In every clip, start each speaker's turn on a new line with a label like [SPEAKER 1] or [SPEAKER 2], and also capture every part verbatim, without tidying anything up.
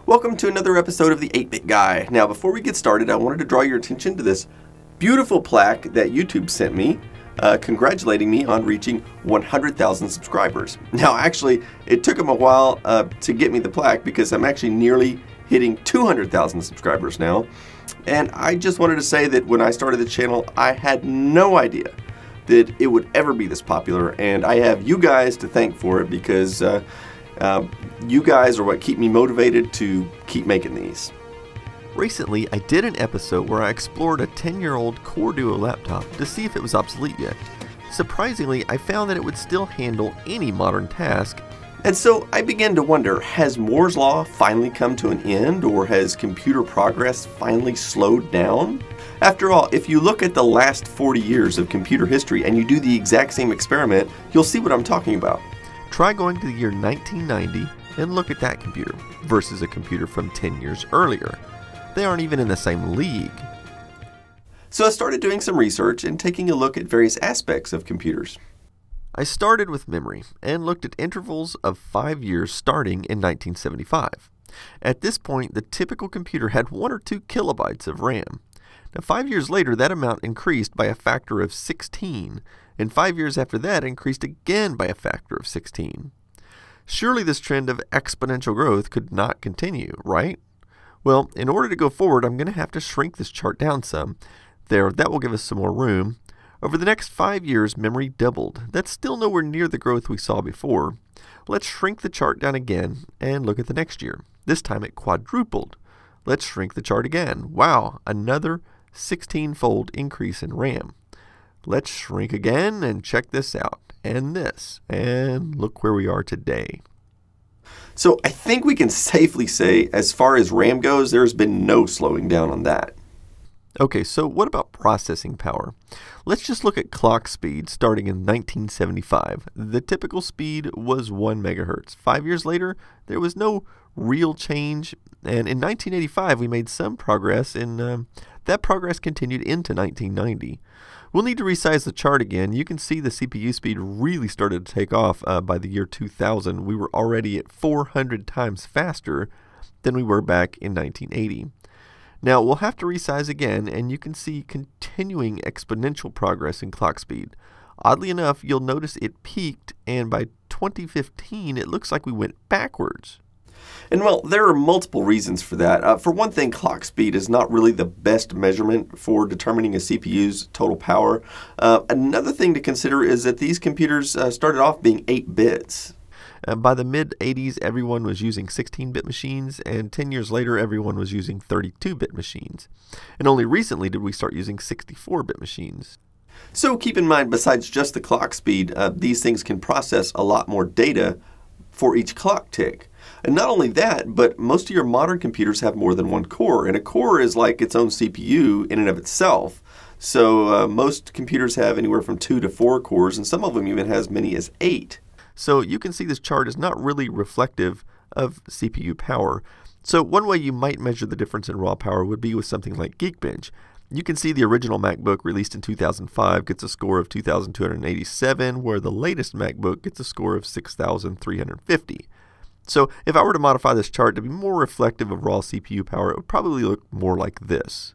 [SPEAKER 1] Welcome to another episode of the eight bit Guy. Now, before we get started, I wanted to draw your attention to this beautiful plaque that YouTube sent me, uh, congratulating me on reaching one hundred thousand subscribers. Now, actually, it took them a while uh, to get me the plaque because I'm actually nearly hitting two hundred thousand subscribers now. And I just wanted to say that when I started the channel, I had no idea that it would ever be this popular, and I have you guys to thank for it because uh, uh, you guys are what keep me motivated to keep making these.
[SPEAKER 2] Recently, I did an episode where I explored a ten year old Core Duo laptop to see if it was obsolete yet. Surprisingly, I found that it would still handle any modern task.
[SPEAKER 1] And so I began to wonder, has Moore's Law finally come to an end, or has computer progress finally slowed down? After all, if you look at the last forty years of computer history and you do the exact same experiment, you'll see what I'm talking about.
[SPEAKER 2] Try going to the year nineteen ninety and look at that computer versus a computer from ten years earlier. They aren't even in the same league.
[SPEAKER 1] So I started doing some research and taking a look at various aspects of computers.
[SPEAKER 2] I started with memory and looked at intervals of five years starting in nineteen seventy-five. At this point, the typical computer had one or two kilobytes of RAM. Now, five years later, that amount increased by a factor of sixteen, and five years after that increased again by a factor of sixteen. Surely this trend of exponential growth could not continue, right? Well, in order to go forward, I'm going to have to shrink this chart down some. There, that will give us some more room. Over the next five years, memory doubled. That's still nowhere near the growth we saw before. Let's shrink the chart down again and look at the next year. This time it quadrupled. Let's shrink the chart again. Wow, another sixteen-fold increase in RAM. Let's shrink again and check this out, and this, and look where we are today.
[SPEAKER 1] So I think we can safely say, as far as RAM goes, there's been no slowing down on that.
[SPEAKER 2] Okay, so what about processing power? Let's just look at clock speed starting in nineteen seventy-five. The typical speed was one megahertz. Five years later, there was no real change, and in nineteen eighty-five we made some progress, and uh, that progress continued into nineteen ninety. We'll need to resize the chart again. You can see the C P U speed really started to take off uh, by the year two thousand. We were already at four hundred times faster than we were back in nineteen eighty. Now, we'll have to resize again, and you can see continuing exponential progress in clock speed. Oddly enough, you'll notice it peaked, and by twenty fifteen, it looks like we went backwards.
[SPEAKER 1] And well, there are multiple reasons for that. Uh, for one thing, clock speed is not really the best measurement for determining a C P U's total power. Uh, another thing to consider is that these computers uh, started off being eight bits.
[SPEAKER 2] Uh, by the mid eighties, everyone was using sixteen bit machines, and ten years later, everyone was using thirty-two bit machines. And only recently did we start using sixty-four bit machines.
[SPEAKER 1] So keep in mind, besides just the clock speed, uh, these things can process a lot more data for each clock tick. And not only that, but most of your modern computers have more than one core, and a core is like its own C P U in and of itself. So uh, most computers have anywhere from two to four cores, and some of them even have as many as eight.
[SPEAKER 2] So you can see this chart is not really reflective of C P U power. So one way you might measure the difference in raw power would be with something like Geekbench. You can see the original MacBook released in two thousand five gets a score of two thousand two hundred eighty-seven, where the latest MacBook gets a score of six thousand three hundred fifty. So if I were to modify this chart to be more reflective of raw C P U power, it would probably look more like this.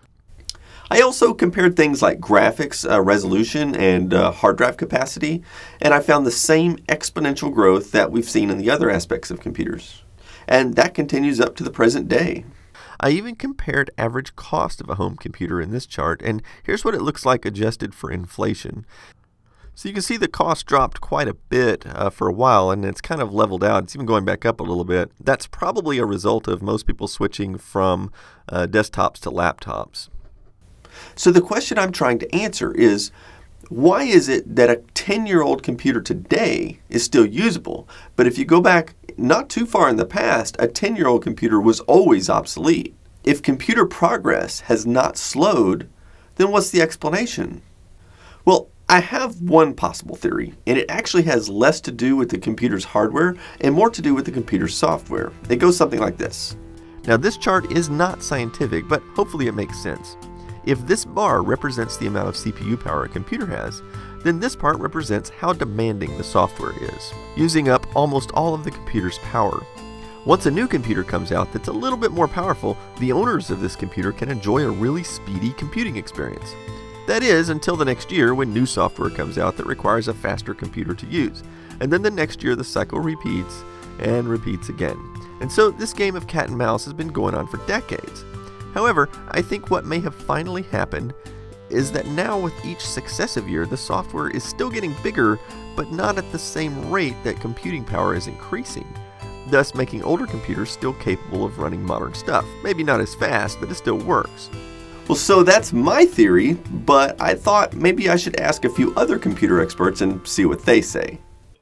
[SPEAKER 1] I also compared things like graphics, uh, resolution, and uh, hard drive capacity, and I found the same exponential growth that we've seen in the other aspects of computers. And that continues up to the present day.
[SPEAKER 2] I even compared average cost of a home computer in this chart, and here's what it looks like adjusted for inflation. So you can see the cost dropped quite a bit uh, for a while, and it's kind of leveled out. It's even going back up a little bit. That's probably a result of most people switching from uh, desktops to laptops.
[SPEAKER 1] So the question I'm trying to answer is, why is it that a ten year old computer today is still usable, but if you go back not too far in the past, a ten year old computer was always obsolete? If computer progress has not slowed, then what's the explanation? Well, I have one possible theory, and it actually has less to do with the computer's hardware and more to do with the computer's software. It goes something like this.
[SPEAKER 2] Now, this chart is not scientific, but hopefully it makes sense. If this bar represents the amount of C P U power a computer has, then this part represents how demanding the software is, using up almost all of the computer's power. Once a new computer comes out that's a little bit more powerful, the owners of this computer can enjoy a really speedy computing experience. That is, until the next year when new software comes out that requires a faster computer to use. And then the next year the cycle repeats and repeats again. And so this game of cat and mouse has been going on for decades. However, I think what may have finally happened is that now with each successive year the software is still getting bigger, but not at the same rate that computing power is increasing, thus making older computers still capable of running modern stuff. Maybe not as fast, but it still works.
[SPEAKER 1] Well, so that's my theory, but I thought maybe I should ask a few other computer experts and see what they say.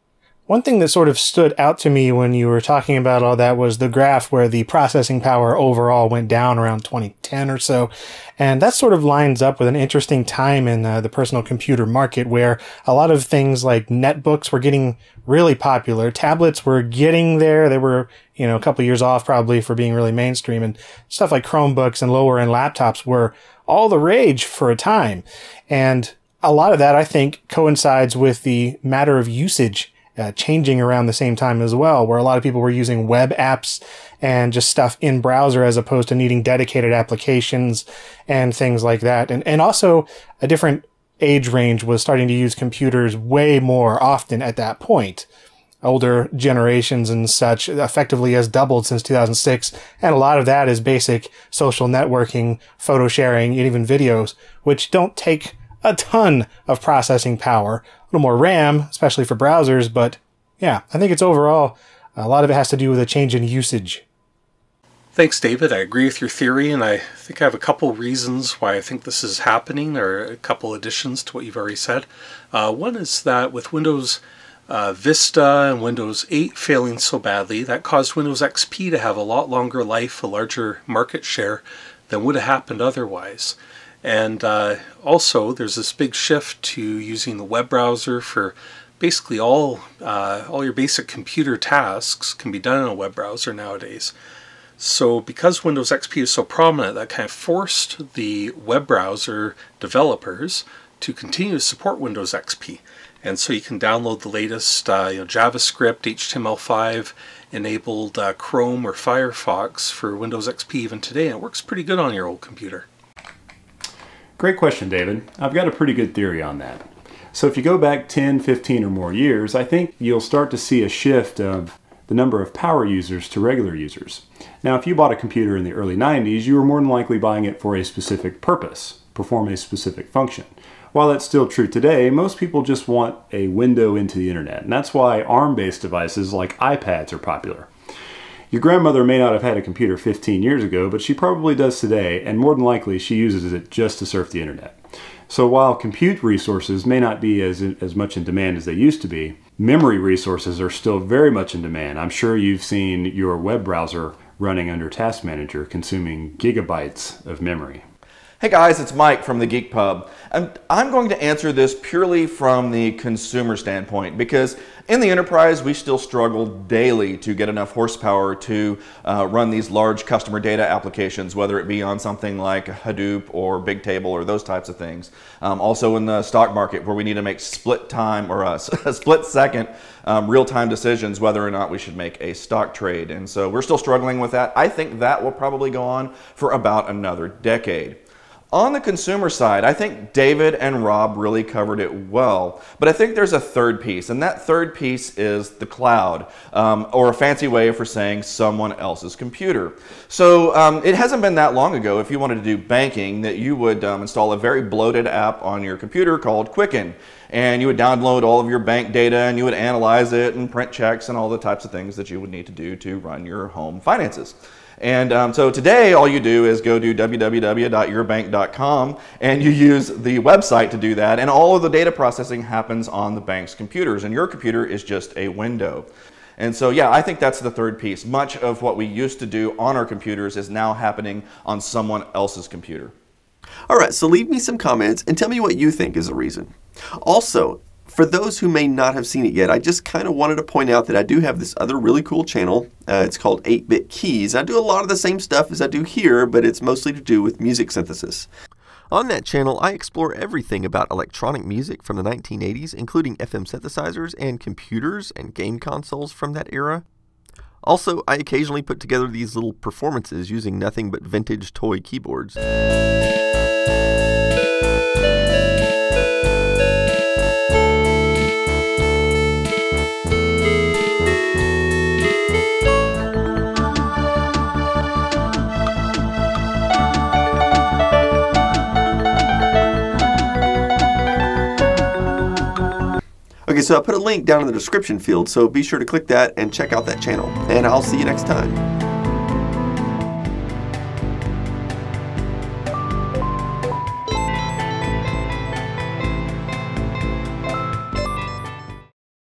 [SPEAKER 3] One thing that sort of stood out to me when you were talking about all that was the graph where the processing power overall went down around twenty ten or so. And that sort of lines up with an interesting time in uh, the personal computer market where a lot of things like netbooks were getting really popular. Tablets were getting there. They were, you know, a couple years off probably for being really mainstream. And stuff like Chromebooks and lower end laptops were all the rage for a time. And a lot of that, I think, coincides with the matter of usage Uh, changing around the same time as well, where a lot of people were using web apps and just stuff in browser as opposed to needing dedicated applications and things like that. And, and also a different age range was starting to use computers way more often at that point. Older generations and such effectively has doubled since two thousand six. And a lot of that is basic social networking, photo sharing, and even videos, which don't take a ton of processing power, a little more RAM, especially for browsers, but yeah, I think it's overall, a lot of it has to do with a change in usage.
[SPEAKER 4] Thanks, David. I agree with your theory, and I think I have a couple reasons why I think this is happening, or a couple additions to what you've already said. Uh, one is that with Windows uh, Vista and Windows eight failing so badly, that caused Windows X P to have a lot longer life, a larger market share than would have happened otherwise. And uh, also, there's this big shift to using the web browser for basically all uh, all your basic computer tasks can be done in a web browser nowadays. So because Windows X P is so prominent, that kind of forced the web browser developers to continue to support Windows X P. And so you can download the latest uh, you know, JavaScript, H T M L five enabled uh, Chrome or Firefox for Windows X P even today, and it works pretty good on your old computer.
[SPEAKER 5] Great question, David. I've got a pretty good theory on that. So if you go back ten, fifteen or more years, I think you'll start to see a shift of the number of power users to regular users. Now, if you bought a computer in the early nineties, you were more than likely buying it for a specific purpose, perform a specific function. While that's still true today, most people just want a window into the internet, and that's why ARM-based devices like iPads are popular. Your grandmother may not have had a computer fifteen years ago, but she probably does today, and more than likely she uses it just to surf the internet. So while compute resources may not be as, as much in demand as they used to be, memory resources are still very much in demand. I'm sure you've seen your web browser running under Task Manager consuming gigabytes of memory.
[SPEAKER 6] Hey guys, it's Mike from the GeekPub, and I'm going to answer this purely from the consumer standpoint because in the enterprise we still struggle daily to get enough horsepower to uh, run these large customer data applications, whether it be on something like Hadoop or Bigtable or those types of things. Um, also in the stock market where we need to make split time or a, a split second um, real-time decisions whether or not we should make a stock trade, and so we're still struggling with that. I think that will probably go on for about another decade. On the consumer side, I think David and Rob really covered it well, but I think there's a third piece, and that third piece is the cloud, um, or a fancy way for saying someone else's computer. So um, it hasn't been that long ago, if you wanted to do banking, that you would um, install a very bloated app on your computer called Quicken, and you would download all of your bank data and you would analyze it and print checks and all the types of things that you would need to do to run your home finances. And um, so today all you do is go to w w w dot your bank dot com and you use the website to do that, and all of the data processing happens on the bank's computers, and your computer is just a window. And so yeah, I think that's the third piece. Much of what we used to do on our computers is now happening on someone else's computer.
[SPEAKER 1] Alright, so leave me some comments and tell me what you think is the reason. Also, for those who may not have seen it yet, I just kind of wanted to point out that I do have this other really cool channel. Uh, it's called eight bit Keys. I do a lot of the same stuff as I do here, but it's mostly to do with music synthesis.
[SPEAKER 2] On that channel, I explore everything about electronic music from the nineteen eighties, including F M synthesizers and computers and game consoles from that era. Also, I occasionally put together these little performances using nothing but vintage toy keyboards.
[SPEAKER 1] Okay, so I put a link down in the description field, so be sure to click that and check out that channel. And I'll see you next time.